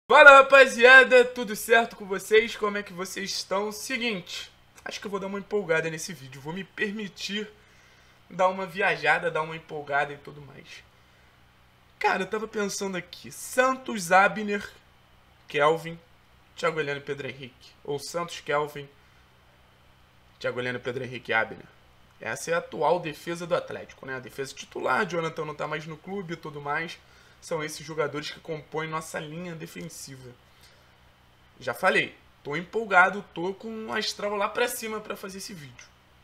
Fala rapaziada, tudo certo com vocês? Como é que vocês estão? Seguinte, acho que eu vou dar uma empolgada nesse vídeo, vou me permitir dar uma viajada, dar uma empolgada e tudo mais. Cara, eu tava pensando aqui, Santos, Abner, Kelvin, Thiago Heleno e Pedro Henrique. Ou Santos, Kelvin, Thiago Heleno, Pedro Henrique e Abner. Essa é a atual defesa do Atlético, né? A defesa titular, Jonathan não tá mais no clube e tudo mais. São esses jogadores que compõem nossa linha defensiva. Já falei, tô empolgado, tô com um astral lá pra cima pra fazer esse vídeo.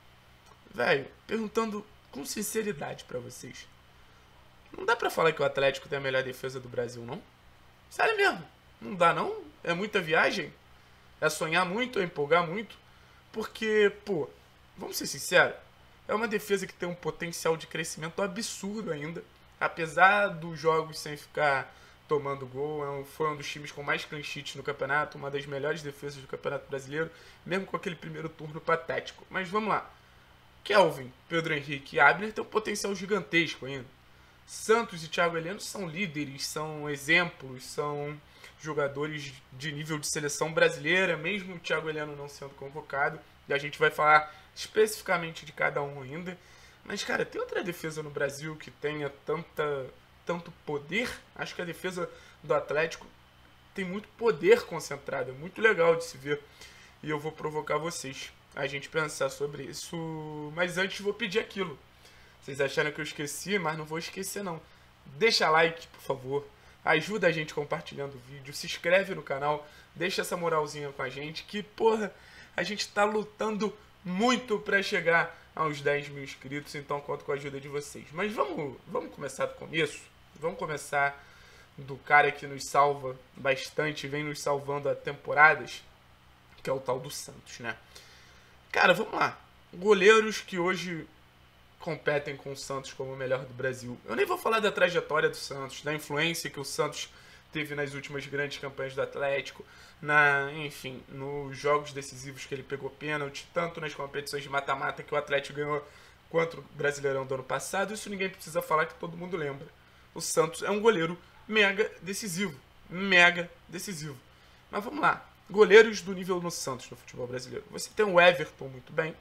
Velho, perguntando com sinceridade pra vocês. Não dá pra falar que o Atlético tem a melhor defesa do Brasil, não? Sério mesmo, não dá não? É muita viagem? É sonhar muito, é empolgar muito? Porque, pô, vamos ser sinceros, é uma defesa que tem um potencial de crescimento absurdo ainda. Apesar dos jogos sem ficar tomando gol, foi um dos times com mais clean sheets no campeonato, uma das melhores defesas do Campeonato Brasileiro, mesmo com aquele primeiro turno patético. Mas vamos lá. Kelvin, Pedro Henrique e Abner têm um potencial gigantesco ainda. Santos e Thiago Heleno são líderes, são exemplos, são jogadores de nível de seleção brasileira, mesmo o Thiago Heleno não sendo convocado. E a gente vai falar especificamente de cada um ainda. Mas, cara, tem outra defesa no Brasil que tenha tanto poder? Acho que a defesa do Atlético tem muito poder concentrado. É muito legal de se ver. E eu vou provocar vocês a gente pensar sobre isso. Mas antes vou pedir aquilo. Vocês acharam que eu esqueci, mas não vou esquecer não. Deixa like, por favor. Ajuda a gente compartilhando o vídeo. Se inscreve no canal. Deixa essa moralzinha com a gente. Que, porra, a gente tá lutando muito pra chegar aos 10 mil inscritos, então conto com a ajuda de vocês. Mas vamos começar do começo? Vamos começar do cara que nos salva bastante, vem nos salvando há temporadas, que é o tal do Santos, né? Cara, vamos lá. Goleiros que hoje competem com o Santos como o melhor do Brasil. Eu nem vou falar da trajetória do Santos, da influência que o Santos teve nas últimas grandes campanhas do Atlético, enfim, nos jogos decisivos que ele pegou pênalti, tanto nas competições de mata-mata que o Atlético ganhou, quanto o Brasileirão do ano passado. Isso ninguém precisa falar, que todo mundo lembra. O Santos é um goleiro mega decisivo. Mega decisivo. Mas vamos lá. Goleiros do nível no Santos no futebol brasileiro. Você tem o Everton muito bem.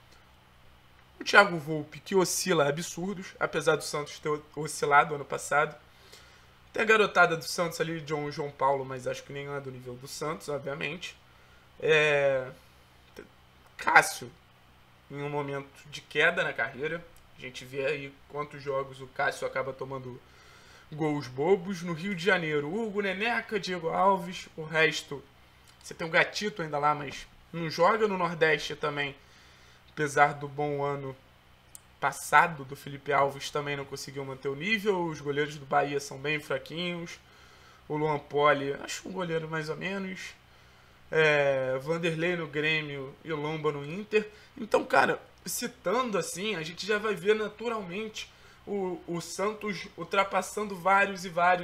O Thiago Volpi, que oscila absurdos, apesar do Santos ter oscilado ano passado. Tem a garotada do Santos ali, João Paulo, mas acho que nenhum é do nível do Santos, obviamente. Cássio, em um momento de queda na carreira. A gente vê aí quantos jogos o Cássio acaba tomando gols bobos. No Rio de Janeiro, Hugo, Neneca, Diego Alves. O resto, você tem o Gatito ainda lá, mas não joga. No Nordeste também, apesar do bom ano passado do Felipe Alves, também não conseguiu manter o nível. Os goleiros do Bahia são bem fraquinhos. O Luan Poli, acho um goleiro mais ou menos. Vanderlei no Grêmio e Lomba no Inter. Então, cara, citando assim, a gente já vai ver naturalmente o Santos ultrapassando vários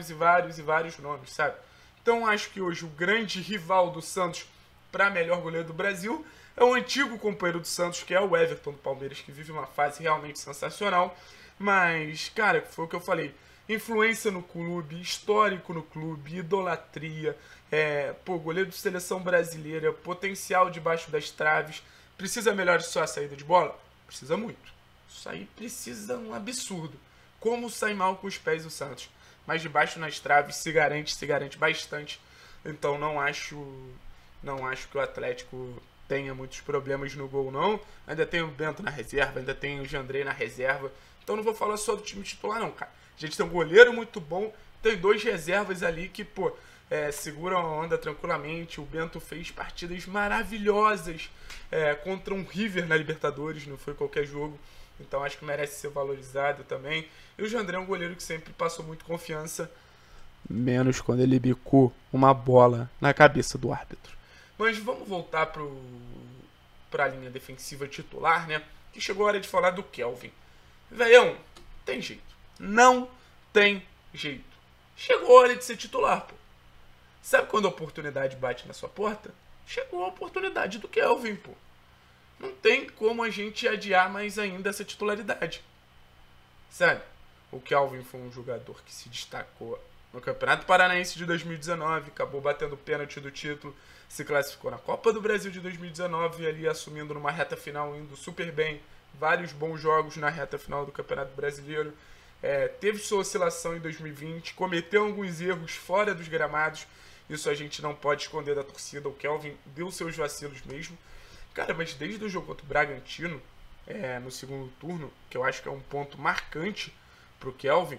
nomes, sabe? Então, acho que hoje o grande rival do Santos para melhor goleiro do Brasil é o antigo companheiro do Santos, que é o Everton do Palmeiras, que vive uma fase realmente sensacional. Mas, cara, foi o que eu falei. Influência no clube, histórico no clube, idolatria, goleiro de seleção brasileira, potencial debaixo das traves. Precisa melhorar só a saída de bola? Precisa muito. Isso aí precisa um absurdo. Como sai mal com os pés do Santos. Mas debaixo nas traves se garante bastante. Então não acho que o Atlético tenha muitos problemas no gol, não. Ainda tem o Bento na reserva, ainda tem o Jandrei na reserva. Então não vou falar só do time titular, não, cara. A gente tem um goleiro muito bom, tem 2 reservas ali que, seguram a onda tranquilamente. O Bento fez partidas maravilhosas contra um River na Libertadores, não foi qualquer jogo. Então acho que merece ser valorizado também. E o Jandrei é um goleiro que sempre passou muito confiança, menos quando ele bicou uma bola na cabeça do árbitro. Mas vamos voltar para a linha defensiva titular, né? Que chegou a hora de falar do Kelvin. Velhão, tem jeito. Não tem jeito. Chegou a hora de ser titular, pô. Sabe quando a oportunidade bate na sua porta? Chegou a oportunidade do Kelvin, pô. Não tem como a gente adiar mais ainda essa titularidade. Sabe? O Kelvin foi um jogador que se destacou no Campeonato Paranaense de 2019, acabou batendo o pênalti do título, se classificou na Copa do Brasil de 2019, ali assumindo numa reta final, indo super bem, vários bons jogos na reta final do Campeonato Brasileiro. Teve sua oscilação em 2020, cometeu alguns erros fora dos gramados, isso a gente não pode esconder da torcida, o Kelvin deu seus vacilos mesmo. Cara, mas desde o jogo contra o Bragantino, no segundo turno, que eu acho que é um ponto marcante pro Kelvin,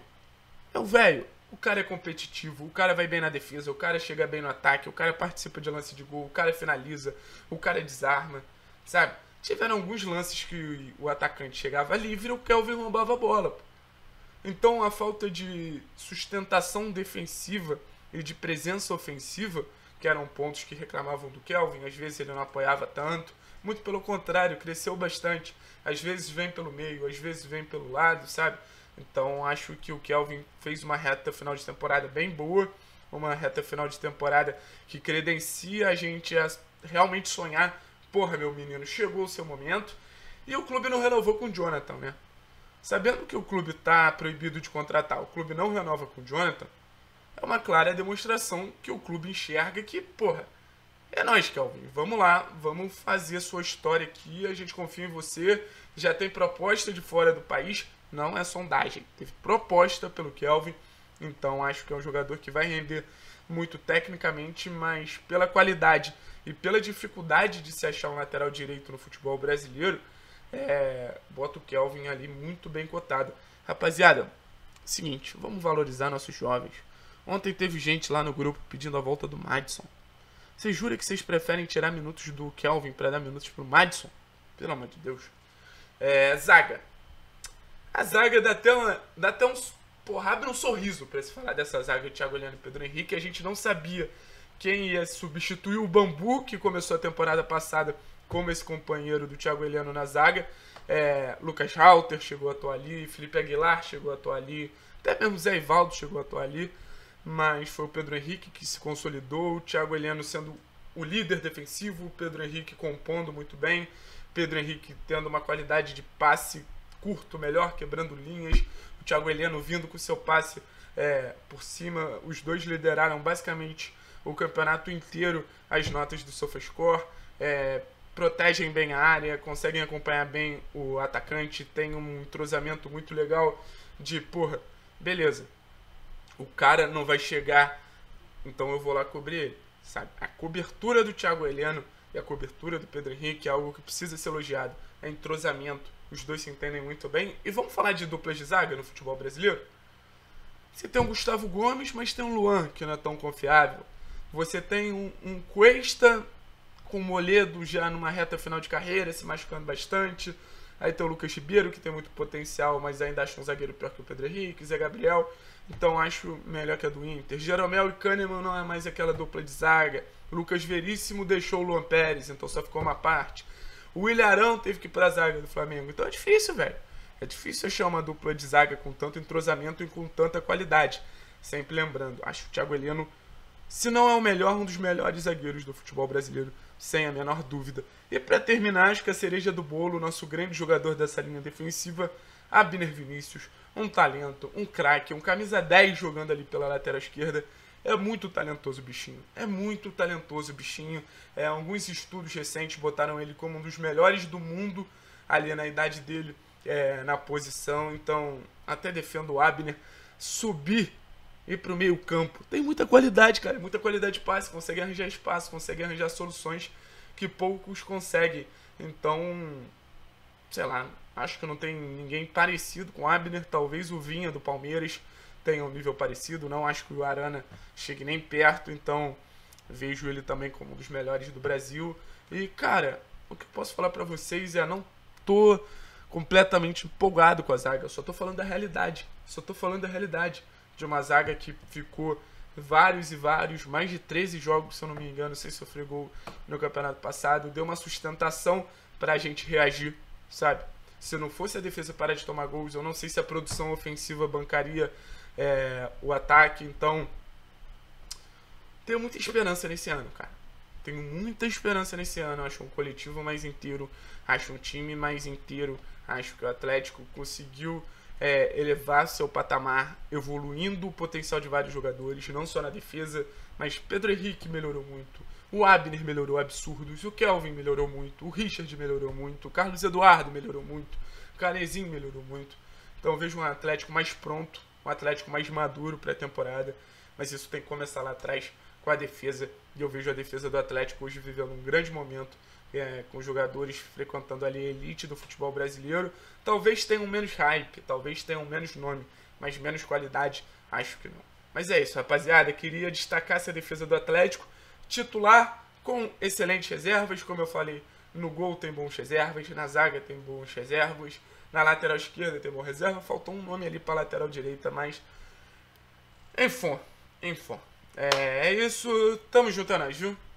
o cara é competitivo, o cara vai bem na defesa, o cara chega bem no ataque, o cara participa de lance de gol, o cara finaliza, o cara desarma, sabe? Tiveram alguns lances que o atacante chegava livre e o Kelvin roubava a bola, pô. Então a falta de sustentação defensiva e de presença ofensiva, que eram pontos que reclamavam do Kelvin, às vezes ele não apoiava tanto, muito pelo contrário, cresceu bastante, às vezes vem pelo meio, às vezes vem pelo lado, sabe? Então acho que o Kelvin fez uma reta final de temporada bem boa, uma reta final de temporada que credencia a gente a realmente sonhar, porra, meu menino, chegou o seu momento, e o clube não renovou com o Jonathan, né? Sabendo que o clube tá proibido de contratar, o clube não renova com o Jonathan, é uma clara demonstração que o clube enxerga que, porra, é nóis, Kelvin, vamos lá, vamos fazer a sua história aqui, a gente confia em você, já tem proposta de fora do país, não é sondagem, teve proposta pelo Kelvin, então acho que é um jogador que vai render muito tecnicamente, mas pela qualidade e pela dificuldade de se achar um lateral direito no futebol brasileiro, bota o Kelvin ali muito bem cotado. Rapaziada, seguinte, vamos valorizar nossos jovens. Ontem teve gente lá no grupo pedindo a volta do Madison. Vocês juram que vocês preferem tirar minutos do Kelvin para dar minutos pro Madison? Pelo amor de Deus. Zaga. A zaga dá até uns... Porra, abre um sorriso pra se falar dessa zaga de Thiago Heleno e Pedro Henrique. A gente não sabia quem ia substituir o Bambu, que começou a temporada passada como esse companheiro do Thiago Heleno na zaga. Lucas Halter chegou a atuar ali, Felipe Aguilar chegou a atuar ali, até mesmo Zé Ivaldo chegou a atuar ali, mas foi o Pedro Henrique que se consolidou, o Thiago Heleno sendo o líder defensivo, o Pedro Henrique compondo muito bem, Pedro Henrique tendo uma qualidade de passe curto melhor, quebrando linhas, o Thiago Heleno vindo com seu passe por cima. Os dois lideraram basicamente o campeonato inteiro as notas do SofaScore, protegem bem a área, conseguem acompanhar bem o atacante, tem um entrosamento muito legal de, porra, beleza, o cara não vai chegar, então eu vou lá cobrir ele, sabe? A cobertura do Thiago Heleno e a cobertura do Pedro Henrique é algo que precisa ser elogiado, é entrosamento, os dois se entendem muito bem. E vamos falar de duplas de zaga no futebol brasileiro? Você tem um Gustavo Gomes, mas tem um Luan, que não é tão confiável. Você tem um Cuesta com o Moledo já numa reta final de carreira, se machucando bastante. Aí tem o Lucas Ribeiro, que tem muito potencial, mas ainda acho um zagueiro pior que o Pedro Henrique, Zé Gabriel, então acho melhor que a do Inter. Jeromel e Kahneman não é mais aquela dupla de zaga. Lucas Veríssimo deixou o Luan Pérez, então só ficou uma parte. O Willian Arão teve que ir pra zaga do Flamengo, então é difícil, velho. É difícil achar uma dupla de zaga com tanto entrosamento e com tanta qualidade. Sempre lembrando, acho o Thiago Heleno, se não é o melhor, um dos melhores zagueiros do futebol brasileiro, sem a menor dúvida. E para terminar, acho que a cereja do bolo, nosso grande jogador dessa linha defensiva, Abner Vinícius, um talento, um craque, um camisa 10 jogando ali pela lateral esquerda. É muito talentoso o bichinho, é muito talentoso o bichinho. Alguns estudos recentes botaram ele como um dos melhores do mundo ali na idade dele, na posição. Então até defendo o Abner subir e ir pro meio campo. Tem muita qualidade, cara, muita qualidade de passe, consegue arranjar espaço, consegue arranjar soluções que poucos conseguem. Então, sei lá, acho que não tem ninguém parecido com o Abner. Talvez o Vinha do Palmeiras tenha um nível parecido, não acho que o Arana chegue nem perto, então vejo ele também como um dos melhores do Brasil. E, cara, o que eu posso falar pra vocês não tô completamente empolgado com a zaga, eu só tô falando da realidade, de uma zaga que ficou vários e vários, mais de 13 jogos, se eu não me engano, sem sofrer gol no campeonato passado, deu uma sustentação pra gente reagir, sabe? Se não fosse a defesa parar de tomar gols, eu não sei se a produção ofensiva bancaria o ataque. Então tenho muita esperança nesse ano, cara. Tenho muita esperança nesse ano. Acho um coletivo mais inteiro, acho um time mais inteiro. Acho que o Atlético conseguiu elevar seu patamar, evoluindo o potencial de vários jogadores, não só na defesa, mas Pedro Henrique melhorou muito, o Abner melhorou absurdos, o Kelvin melhorou muito, o Richard melhorou muito, o Carlos Eduardo melhorou muito, o Canezinho melhorou muito. Então eu vejo um Atlético mais pronto, um Atlético mais maduro para a temporada, mas isso tem que começar lá atrás com a defesa, e eu vejo a defesa do Atlético hoje vivendo um grande momento, com jogadores frequentando ali a elite do futebol brasileiro. Talvez tenham menos hype, talvez tenham menos nome, mas menos qualidade, acho que não. Mas é isso, rapaziada, queria destacar essa defesa do Atlético, titular com excelentes reservas, como eu falei, no gol tem bons reservas, na zaga tem bons reservas, na lateral esquerda tem bom reserva, faltou um nome ali para lateral direita, mas enfim. É isso, tamo junto, Anaju.